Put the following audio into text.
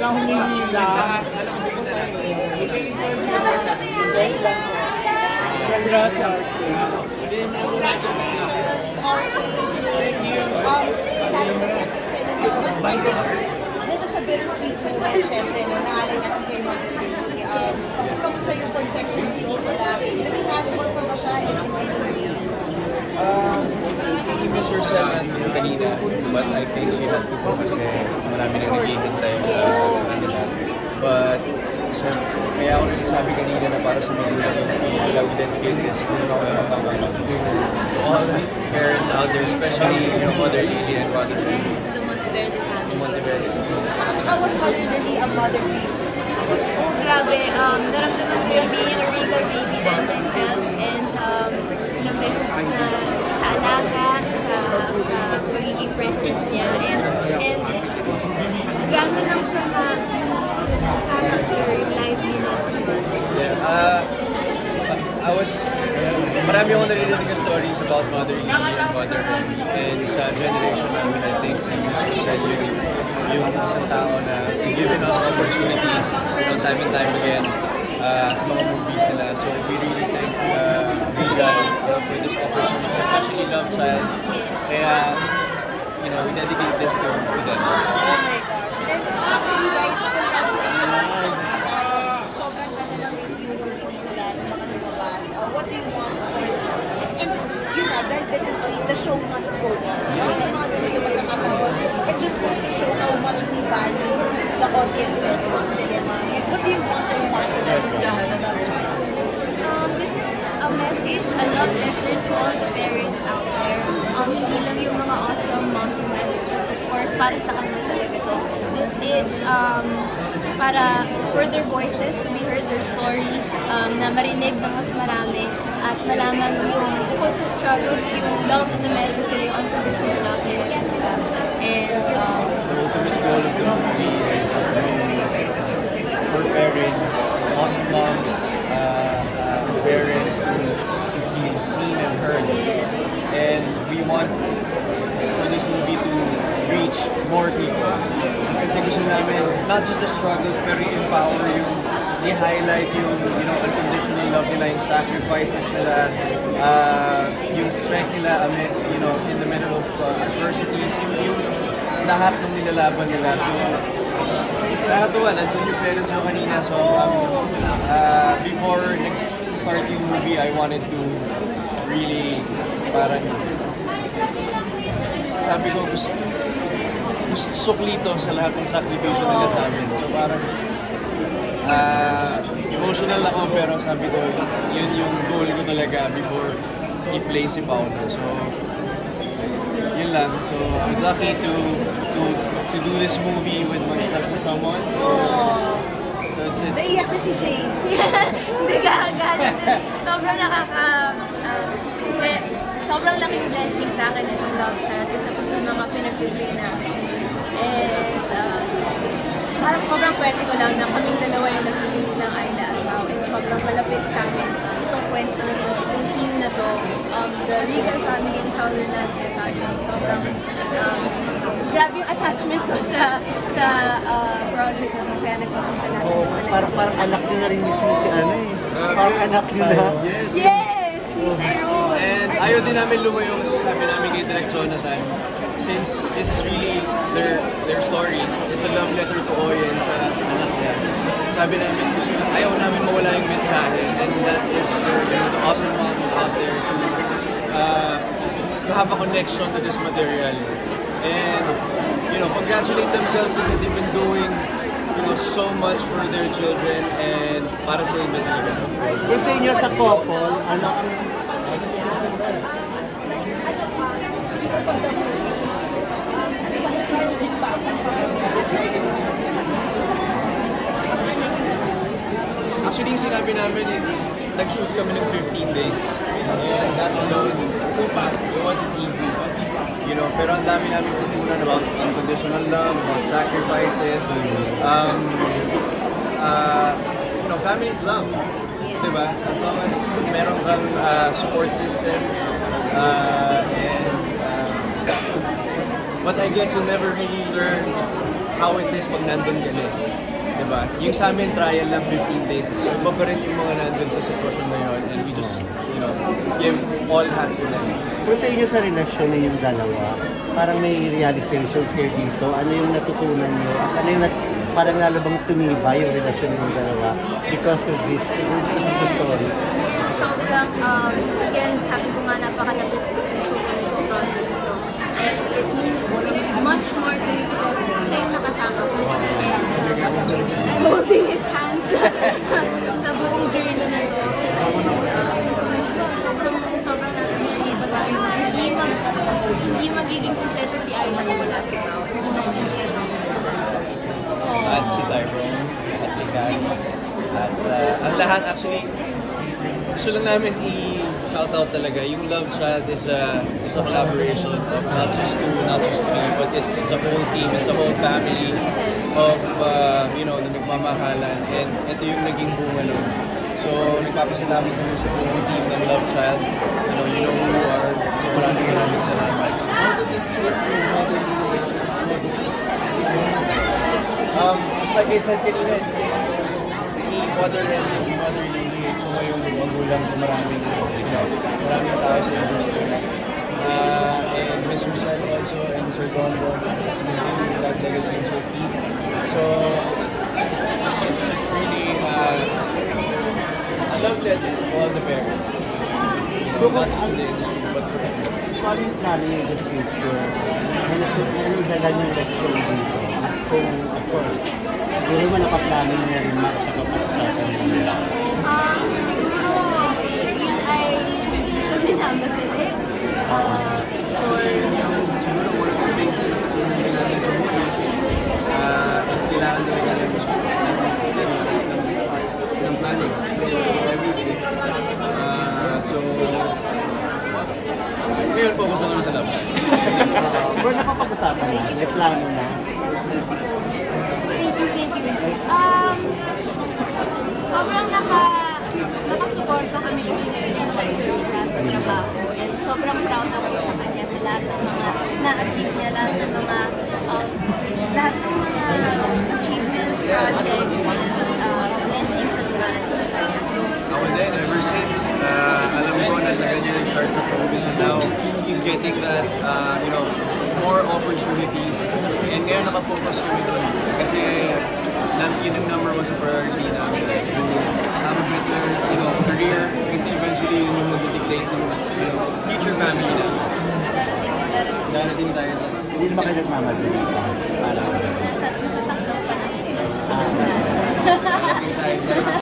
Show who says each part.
Speaker 1: Walang humihila.
Speaker 2: Congratulations, RA. Thank you. Lalo na yan sa Senate. I think this is a bittersweet moment, syempre, no, naalay natin kay Mother Lily. Kamusta yung conception pelikula? Naging hands-on pa ba siya in any way?
Speaker 3: He miss herself kanina, but I think she had to go kasi marami nang naghihintay sa kanila. But, so, kaya ako rin sabi kanina na para sa mga love that kid is to all the parents out there, especially Mother Lily and Father Lily.
Speaker 4: The Monteverde family.
Speaker 2: How was Mother Lily a mother to you?
Speaker 4: Oh, grabe. Naramdaman ko yung being a regal baby than myself. And ilang beses na sa alaga, sa pagiging present niya. And gano'n lang siya na character, yung liveliness niya.
Speaker 3: Yeah, marami akong narinig ng stories about Mother Lily and Mother Lily. And sa generation namin, I think, si Miss Rosel yung isang tao na given us opportunities time and time again sa mga movies nila. So we really thank Regal for this opportunity, especially Love Child. Kaya, we dedicate this to them.
Speaker 2: Oh my gosh. And actually, guys, congratulations. Sobrang ganda ng review ng pelikula ng mga lumabas. What do you want, of course? And yun na, dahil bittersweet, the show must go on. Sa mga ganito magkakataon, it just goes to show how much we value the audiences of cinema. And what do you want to impart to them with this Love Child?
Speaker 4: This is a message, a love letter to all the parents out there. Hindi lang yung mga awesome moms and dads, but of course, para sa kanila talaga to. This is para for their voices to be heard, their stories, na marinig ng mas marami at malaman yung bukod sa struggles, yung love na meron sila, yung unconditional love na meron sila. And
Speaker 3: the ultimate goal of the movie is for parents, awesome moms, parents to feel seen and heard.
Speaker 4: yes.
Speaker 3: And we want for this movie to reach more people. Kasi gusto namin, not just the struggles, pero i-empower yung, i-highlight yung, unconditional love nila, yung sacrifices nila, yung strength nila, in the middle of adversities, yung lahat ng nilalaban nila. So, nakatuwa, nandiyan yung parents mo kanina. So, before next start yung movie, I wanted to really, parang, sabi ko, gusto suklito sa lahat ng sakripisyo nila sa amin. So parang emotional ako, pero sabi ko, yun yung goal ko talaga before i-play si Paolo. So yun lang. So I was lucky to do this movie with my special someone. So it's
Speaker 2: Naiyak na si Jane.
Speaker 4: Hindi galing. Sobrang laking blessing sa akin itong Love Child. Isa po sa mga pinag-pray namin. And parang sobrang swerte ko lang na kaming dalawa yung nagpili nilang Ayla at Pao. And sobrang malapit sa amin itong kwento na to, itong team na to, the Regal family and Sutherland family. Sobrang grabe yung attachment ko sa project na to. Kaya nagpapasa natin.
Speaker 1: Parang anak niyo na rin mismo si Parang anak niyo na.
Speaker 4: Yes! Si Tyrone!
Speaker 3: And ayaw din namin lumayo kasi sabi namin kay Direk Jonathan, since this is really their story, it's a love letter to Oyen sa anak niya. Sabi namin, ayaw namin mawala yung mensahe, and that is for the awesome mom out there to have a connection to this material. And, congratulate themselves kasi they've been doing so much for their children and para sa inyo talaga.
Speaker 1: Pero sa inyo sa couple, ano ang
Speaker 3: Actually, sinabi namin, nag-shoot kami ng 15 days. And that alone, it wasn't easy. Pero ang dami namin tutunan about unconditional love, about sacrifices. Families love. Diba? As long as meron kang support system. But I guess you'll never really learn how it is pag nandun ka na. Diba? Yung sa amin, trial lang 15 days. So, iba pa rin yung mga nandun sa sitwasyon na yun. And we just, give all hands to them.
Speaker 1: Kung sa inyo sa relasyon ninyong dalawa, parang may realizations kayo dito, ano yung natutunan nyo? Ano yung parang lalo bang tumibay yung relasyon ninyong dalawa because of this, because of the story?
Speaker 4: Sobrang, again, sabi ko nga napakalapit sa puso ko nito project ito. And it means much more to me because siya yung nakasama ko. And I'm holding his hands sa buong journey na to. Sobrang na-appreciate ko. Hindi magiging kompleto si Ayla kung wala si Pao.
Speaker 3: At si Tyrone, at si Kai. At ang lahat actually, gusto lang namin i-shoutout talaga. Yung Love Child is a collaboration of not just me, but it's a whole team, it's a whole family of, na nagmamahalan. And ito yung naging bunga nun. So, nagpapasalamat kami sa buong team ng Love Child. You know who you are. So, maraming salamat. Just like I said kanina, it's si Mother Renny, si Mother Lily, ito yung magulang sa maraming tao sa industry. And Miss Roselle also, and Sir Don Don, God Legacy, and Sir Pete. So it's really a love letter to all the parents. Not just in the industry, but for everyone.
Speaker 1: So, ano yung plano in the future? Ano dala yung leksyon dito? At kung, of course, siguro mo nakaplano na rin makakapag-usapan nila.
Speaker 4: Siguro, yun ay hindi siya minamadali.
Speaker 3: Siguro one of the things na pinagin natin sa movie is kailangan talaga ng planning. Everything. So, ngayon focus na naman sa love.
Speaker 1: Pero napapag-usapan na, may plano na.
Speaker 4: Thank you. Sobrang nakasuporta kami kasi ngayon isa isa sa trabaho. And sobrang proud ako sa kanya sa lahat ng mga na-achieve niya, lahat ng mga achievements, projects, and blessings na dumarating sa kanya. So,
Speaker 3: Ako din, ever since, alam ko na ganyan yung start sa showbiz and now he's getting that, more opportunities. And ngayon nakafocus kami doon kasi yun yung number one sa priority namin is to have a better, career kasi eventually yun yung mag-dictate ng future family na.
Speaker 4: darating.
Speaker 3: Darating tayo sa
Speaker 1: Hindi ba kayo nagmamadali? Parang